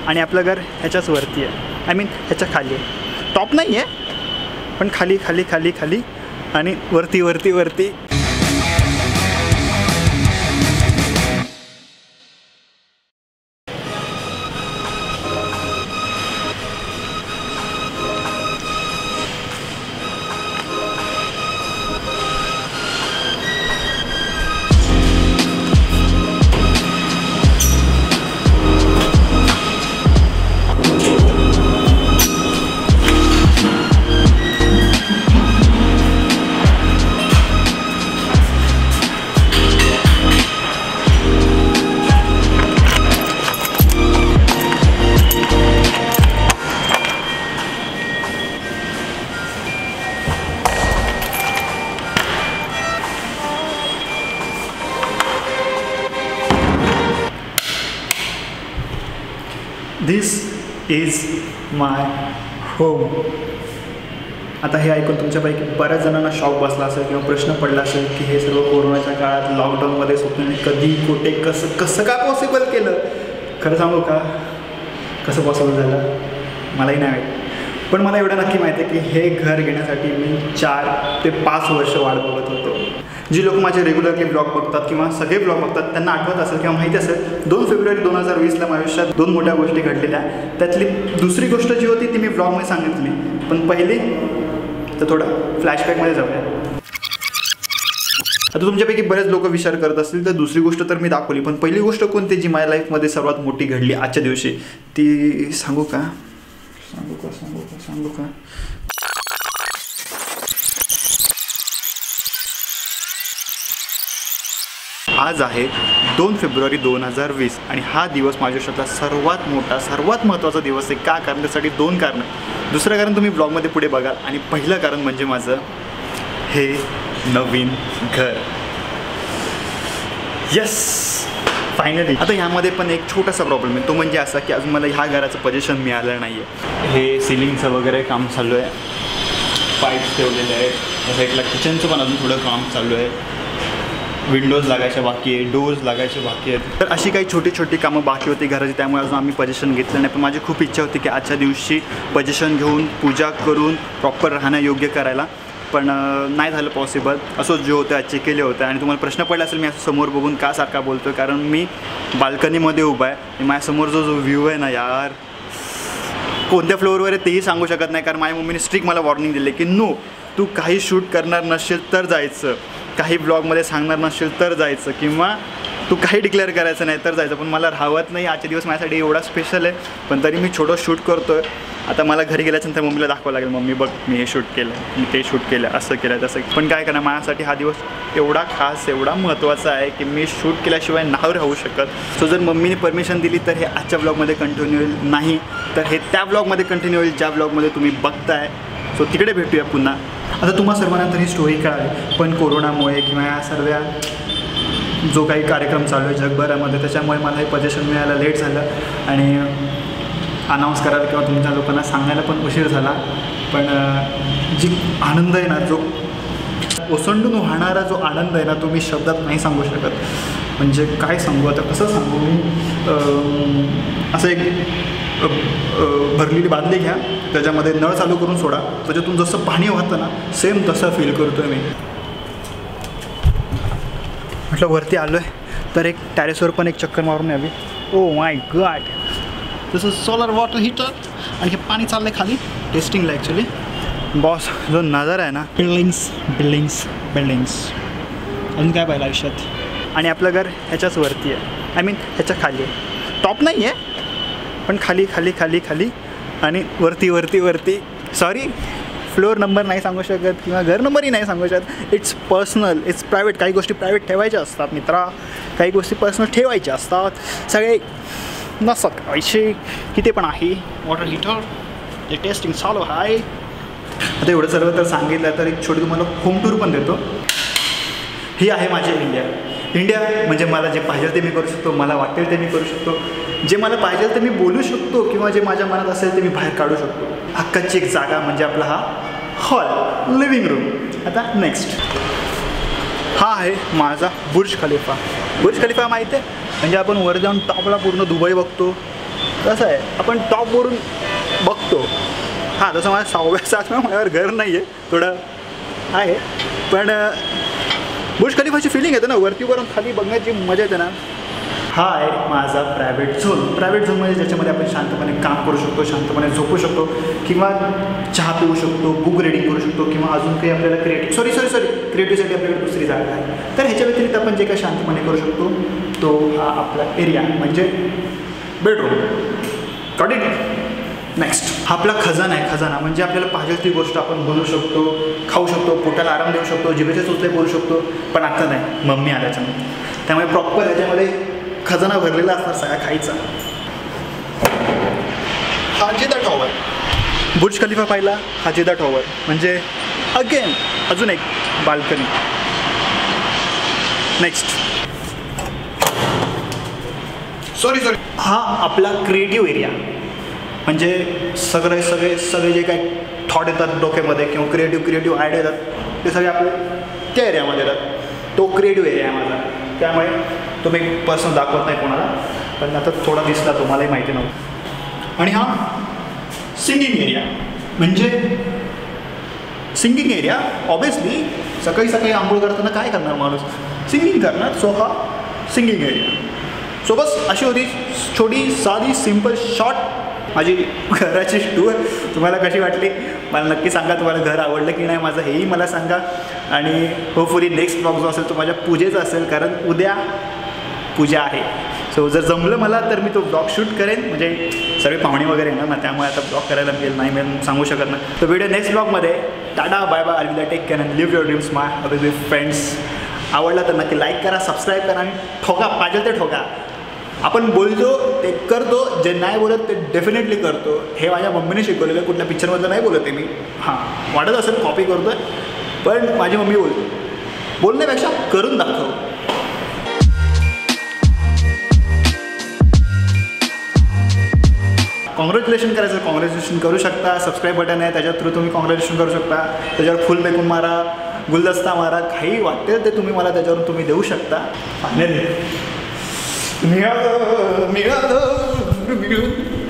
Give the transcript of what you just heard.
आणि आपलं घर ह्याच्याच वरती आहे, आय मीन ह्याच्या खाली आहे. टॉप नाही आहे पण खाली खाली खाली खाली आणि वरती वरती वरती. This is my home. आता हे ऐकून तुमच्यापैकी बऱ्याच जणांना शॉक बसला असेल किंवा प्रश्न पडला असेल की हे सर्व कोरोनाच्या काळात लॉकडाऊनमध्ये स्वप्नाने कधी कुठे कसं कसं काय पॉसिबल केलं. खरं सांगू का, कसं पॉसिबल झालं मलाही नाही माहीत. पण मला एवढं नक्की माहिती आहे की हे घर घेण्यासाठी मी 4 ते 5 वर्ष वाट बघत होतो. जी लोक माझे रेग्युलरली ब्लॉग बघतात किंवा सगळे ब्लॉग बघतात त्यांना आठवत असेल किंवा माहिती असेल 2 फेब्रुवारी 2020ला माझ्या आयुष्यात 2 मोठ्या गोष्टी घडलेल्या. त्यातली दुसरी गोष्ट जी होती ती मी ब्लॉगमध्ये सांगितली. पण पहिली तर थोडं फ्लॅशबॅकमध्ये जाऊया. आता तुमच्यापैकी बरेच लोक विचार करत असतील तर दुसरी गोष्ट तर मी दाखवली, पण पहिली गोष्ट कोणती जी माझ्या लाईफमध्ये सर्वात मोठी घडली आजच्या दिवशी ती सांगू का. आज आहे 2 फेब्रुवारी 2020 आणि हा दिवस माझ्या आयुष्यातला सर्वात मोठा सर्वात महत्त्वाचा दिवस आहे. का कारण त्यासाठी 2 कारणं. दुसरं कारण तुम्ही ब्लॉगमध्ये पुढे बघाल आणि पहिलं कारण म्हणजे माझं हे नवीन घर. Yes, finally. आता ह्यामध्ये पण एक छोटासा प्रॉब्लेम आहे, तो म्हणजे असा की अजून मला ह्या घराचं पोझिशन मिळालं नाही आहे. हे सिलिंगचं वगैरे काम चालू आहे, पाईप्स ठेवलेले आहेत, त्या साईडला किचनचं पण अजून थोडं काम चालू आहे, विंडोज लागायच्या बाकी आहे, डोर्स लागायचे बाकी आहेत. तर अशी काही छोटी छोटी कामं बाकी होती घराची, त्यामुळे अजून आम्ही पोझिशन घेतलं नाही. पण माझी खूप इच्छा होती की आजच्या दिवशी पोझिशन घेऊन पूजा करून प्रॉपर राहणं योग्य करायला, पण नाही झालं पॉसिबल. असंच जे होतं आजचे केले होते. आणि तुम्हाला प्रश्न पडला असेल मी असं समोर बघून का सारखा बोलतो आहे, कारण मी बाल्कनीमध्ये उभा आहे आणि माझ्यासमोर जो व्ह्यू आहे ना यार, कोणत्या फ्लोअरवर आहे तेही सांगू शकत नाही. कारण माझ्या मम्मीने स्ट्रिक्ट मला वॉर्निंग दिली की नो, तू काही शूट करणार नसेल तर जायचं, काही ब्लॉगमध्ये सांगणार नसेल तर जायचं, किंवा तू काही डिक्लेअर करायचं नाही तर जायचं. पण मला राहत नाही. आजचे दिवस माझ्यासाठी एवढा स्पेशल आहे, पण तरी मी छोटं शूट करतो आहे. आता मला घरी गेल्यानंतर मम्मीला दाखवावं लागेल, मम्मी बघ मी हे शूट केलं, मी ते शूट केलं, असं केलं तसं. पण काय करणार, माझ्यासाठी हा दिवस एवढा खास एवढा महत्त्वाचा आहे की मी शूट केल्याशिवाय नाही राहू शकत. सो जर मम्मीने परमिशन दिली तर हे आजच्या ब्लॉगमध्ये कंटिन्यू होईल, नाही तर हे त्या ब्लॉगमध्ये कंटिन्यू होईल ज्या ब्लॉगमध्ये तुम्ही बघताय. सो तिकडे भेटूया पुन्हा. आता तुम्हा सर्वांना तर ही स्टोरी कळाली, पण कोरोनामुळे किंवा या सर्व जो काही कार्यक्रम चालू आहे जगभरामध्ये त्याच्यामुळे मला हे पोझिशन मिळायला लेट झालं आणि अनाऊन्स करायला किंवा तुमच्या लोकांना सांगायला पण उशीर झाला. पण जी आनंद आहे ना, जो ओसंडून वाहणारा जो आनंद आहे ना, तो मी शब्दात नाही सांगू शकत. म्हणजे काय सांगू, आता कसं सांगू मी. असं एक भरलेली बादली घ्या, त्याच्यामध्ये नळ चालू करून सोडा, त्याच्यातून जसं पाणी वाहतं ना सेम तसं फील करतो आहे मी. म्हटलं वरती आलो आहे तर एक टॅरेसवर पण एक चक्कर मारून यावी. Oh my god, this is solar water heater आणि हे पाणी चाललं आहे खाली टेस्टिंगला. ॲक्च्युली बॉस जो नजारा आहे ना, बिल्डिंग्स बिल्डिंग्स बिल्डिंग्स, अजून काय पाहिलं आयुष्यात. आणि आपलं घर ह्याच्याच वरती आहे, आय मीन ह्याच्या खाली आहे. टॉप नाही आहे पण खाली खाली खाली खाली आणि वरती वरती वरती. सॉरी, फ्लोअर नंबर नाही सांगू शकत किंवा घर नंबरही नाही सांगू शकत. It's personal, it's private. काही गोष्टी प्रायव्हेट ठेवायच्या असतात मित्रा, काही गोष्टी पर्सनल ठेवायच्या असतात. सगळे नसत करायचे. इथे पण आहे वॉटर हीटर, जे टेस्टिंग चालू आहे. आता एवढं सर्व तर सांगितलं तर एक छोटी तुम्हाला होम टूर पण देतो. ही आहे माझी इंडिया. इंडिया म्हणजे मला जे पाहिजे ते मी करू शकतो, मला वाटेल ते मी करू शकतो, जे मला पाहिजे ते मी बोलू शकतो किंवा जे माझ्या मनात असेल ते मी बाहेर काढू शकतो. हक्काची एक जागा म्हणजे आपला हा हॉल, लिव्हिंग रूम. आता नेक्स्ट हा आहे माझा बुर्ज खलिफा. बुर्ज खलिफा माहिती आहे, म्हणजे आपण वर जाऊन टॉपला पूर्ण दुबई बघतो, कसं आहे आपण टॉपवरून बघतो. हां तसं माझ्या 6व्या-7व्या माझ्यावर घर नाही आहे, थोडं आहे, पण बुर्ज खलिफाची फिलिंग येते ना वरती वरून खाली बघण्याची मजा येते ना. हा आहे माझा प्रायव्हेट झोन म्हणजे ज्याच्यामध्ये आपण शांतपणे काम करू शकतो, शांतपणे झोपू शकतो, किंवा चहा पिऊ शकतो, बुक रीडिंग करू शकतो, किंवा अजून काही आपल्याला क्रिएटिव्हसाठी आपल्याकडे दुसरी जागा आहे. तर ह्याच्या व्यतिरिक्त आपण जे काही शांतपणे करू शकतो तो हा आपला एरिया म्हणजे बेडरूम. Got it. नेक्स्ट हा आपला खजाना म्हणजे आपल्याला पाहिजे ती गोष्ट आपण बोलू शकतो, खाऊ शकतो, पोटाला आराम देऊ शकतो, जिभेचे चोचले बोलू शकतो. पण आता नाही, मम्मी आल्याच्यामुळे, त्यामुळे प्रॉपर ह्याच्यामध्ये खजाना भरलेला असणार सगळा खायचा. हाजिदा टॉवर, बुर्ज खलिफा पाहिला, हाजिदा टॉवर म्हणजे अगेन अजून एक बाल्कनी. नेक्स्ट सॉरी हा आपला क्रिएटिव्ह एरिया म्हणजे सगळे जे काही थॉट येतात डोक्यामध्ये किंवा क्रिएटिव्ह आयडिया येतात ते सगळे आपले त्या एरियामध्ये येतात. तो क्रिएटिव्ह एरिया आहे माझा, त्यामुळे तो मी पर्सनल दाखवत नाही कोणाला, पण आता थोडा दिसला तुम्हालाही माहिती नव्हतं. आणि हा सिंगिंग एरिया म्हणजे सिंगिंग एरिया ऑब्वियसली सकाळी आंघोळ करताना काय करणार माणूस, सिंगिंग करणार. सो हा सिंगिंग एरिया. सो बस अशी होती छोटी साधी सिम्पल शॉर्ट माझी घराची टूर. तुम्हाला कशी वाटली मला नक्की सांगा. तुम्हाला घर आवडलं की नाही माझं हेही मला सांगा. आणि होपफुली नेक्स्ट ब्लॉग जो असेल तो माझ्या पूजेचा असेल, कारण उद्या पूजा आहे. सो जर जमलं मला तर मी तो ब्लॉग शूट करेन, म्हणजे सगळे पाहुणे वगैरे येणार ना, त्यामुळे आता ब्लॉग करायला मिळेल सांगू शकत नाही. तो व्हिडिओ नेक्स्ट ब्लॉगमध्ये. Tata bye bye. अलविदा. Take care and live your dreams my available friends. आवडला तर नक्की लाईक करा, सबस्क्राईब करा आणि ठोका पाहिजे ते ठोका. आपण बोलतो ते करतो, जे नाही बोलत ते डेफिनेटली करतो. हे माझ्या मम्मीने शिकवलेलं, कुठल्या पिक्चरमधलं नाही बोलत आहे मी. हां वाटत असेल कॉपी करतो आहे, पण माझी मम्मी बोलते बोलण्यापेक्षा करून दाखव. कॉंग्रॅच्युलेशन करायचं, कॉंग्रॅच्युलेशन करू शकता. सबस्क्राईब बटन आहे, त्याच्या थ्रू तुम्ही कॉंग्रॅच्युलेशन करू शकता. त्याच्यावर फुल फेकून मारा, गुलदस्ता मारा, काही वाटेल ते तुम्ही मला त्याच्यावरून तुम्ही देऊ शकता. फायनली मिळालं.